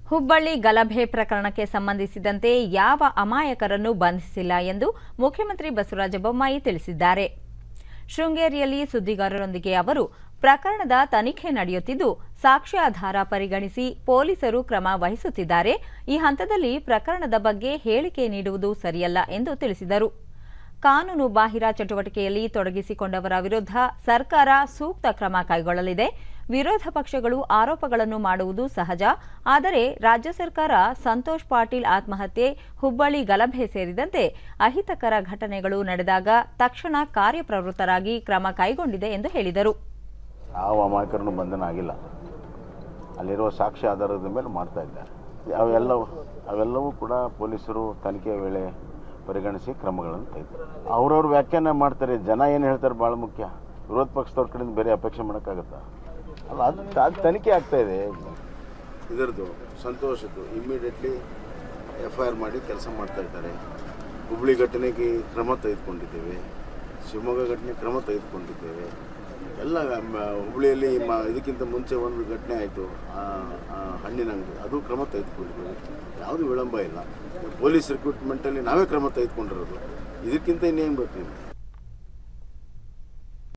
ಹುಬ್ಬಳ್ಳಿ ಗಲಭೆ ಪ್ರಕರಣಕ್ಕೆ ಸಂಬಂಧಿಸಿದಂತೆ ಯಾವ ಅಮಾಯಕರನ್ನು ಬಂಧಿಸಿಲ್ಲ ಎಂದು ಮುಖ್ಯಮಂತ್ರಿ ಬಸವರಾಜ ಬೊಮ್ಮಾಯಿ ತಿಳಿಸಿದ್ದಾರೆ. ಶೃಂಗೇರಿಯಲ್ಲಿ ಸುದ್ದಿಗಾರರೊಂದಿಗೆ ಅವರು ಪ್ರಕರಣದ ತನಿಖೆ ನಡೆಯುತ್ತಿದ್ದು ಸಾಕ್ಷ್ಯಾಧಾರ ಪರಿಗಣಿಸಿ ಪೊಲೀಸರು ಕ್ರಮ ವಹಿಸುತ್ತಿದ್ದಾರೆ. ಈ ಹಂತದಲ್ಲಿ ಪ್ರಕರಣದ ಬಗ್ಗೆ ಹೇಳಿಕೆ ನೀಡುವುದು ಸರಿಯಲ್ಲ ಎಂದು ತಿಳಿಸಿದರು. ಕಾನೂನು ಬಾಹಿರ ಚಟುವಟಿಕೆಯಲ್ಲಿ ತೊಡಗಿಸಿಕೊಂಡವರ ವಿರುದ್ಧ ಸರ್ಕಾರ ಸೂಕ್ತ ಕ್ರಮ ಕೈಗೊಳ್ಳಲಿದೆ. ವಿರೋಧ ಪಕ್ಷಗಳು ಆರೋಪಗಳನ್ನು ಮಾಡುವುದು ಸಹಜ. ಆದರೆ ರಾಜ್ಯ ಸರ್ಕಾರ ಸಂತೋಷ್ ಪಾಟೀಲ್ ಆತ್ಮಹತ್ಯೆ, ಹುಬ್ಬಳ್ಳಿ ಗಲಭೆ ಸೇರಿದಂತೆ ಅಹಿತಕರ ಘಟನೆಗಳು ನಡೆದಾಗ ತಕ್ಷಣ ಕಾರ್ಯಪ್ರವೃತ್ತರಾಗಿ ಕ್ರಮ ಕೈಗೊಂಡಿದೆ ಎಂದು ಹೇಳಿದರು. ಯಾವ ಅಮಾಯಕರನ್ನು ಬಂಧನ ಆಗಿಲ್ಲ. ಅಲ್ಲಿರುವ ಸಾಕ್ಷ್ಯ ಆಧಾರದ ಮೇಲೆ ಮಾಡ್ತಾ ಇದ್ದಾರೆ. ಅವೆಲ್ಲವೂ ಕೂಡ ಪೊಲೀಸರು ತನಿಖೆ ವೇಳೆ ಪರಿಗಣಿಸಿ ಕ್ರಮಗಳನ್ನು ತೆಗೆದುಕೊಳ್ಳಿ. ಅವ್ರವ್ರ ವ್ಯಾಖ್ಯಾನ ಮಾಡ್ತಾರೆ. ಜನ ಏನು ಹೇಳ್ತಾರೆ ಭಾಳ ಮುಖ್ಯ. ವಿರೋಧ ಪಕ್ಷದವ್ರ ಕಡೆಯಿಂದ ಬೇರೆ ಅಪೇಕ್ಷೆ ಮಾಡೋಕ್ಕಾಗತ್ತಾ? ಅಲ್ಲ, ಅದು ತನಿಖೆ ಆಗ್ತಾ ಇದೆ. ಇದರದ್ದು ಸಂತೋಷದ್ದು ಇಮ್ಮಿಡಿಯೇಟ್ಲಿ FIR ಮಾಡಿ ಕೆಲಸ ಮಾಡ್ತಾ ಇದ್ದಾರೆ. ಹುಬ್ಬಳ್ಳಿ ಘಟನೆಗೆ ಕ್ರಮ ತೆಗೆದುಕೊಂಡಿದ್ದೇವೆ. ಶಿವಮೊಗ್ಗ ಘಟನೆ ಕ್ರಮ ತೆಗೆದುಕೊಂಡಿದ್ದೇವೆ. ಎಲ್ಲ ಹುಬ್ಬಳ್ಳಿಯಲ್ಲಿ ಇದಕ್ಕಿಂತ ಮುಂಚೆ ಒಂದು ಘಟನೆ ಆಯಿತು, ಹಣ್ಣಿನ ಅಂಗಡಿ, ಅದು ಕ್ರಮ ತೆಗೆದುಕೊಂಡಿದ್ದೇವೆ. ಯಾವುದೂ ವಿಳಂಬ ಇಲ್ಲ. ಪೊಲೀಸ್ ರಿಕ್ರೂಟ್ಮೆಂಟಲ್ಲಿ ನಾವೇ ಕ್ರಮ ತೆಗೆದುಕೊಂಡಿರೋದು. ಇದಕ್ಕಿಂತ ಇನ್ನೇನು ಬೇಕು ನಿಮಗೆ?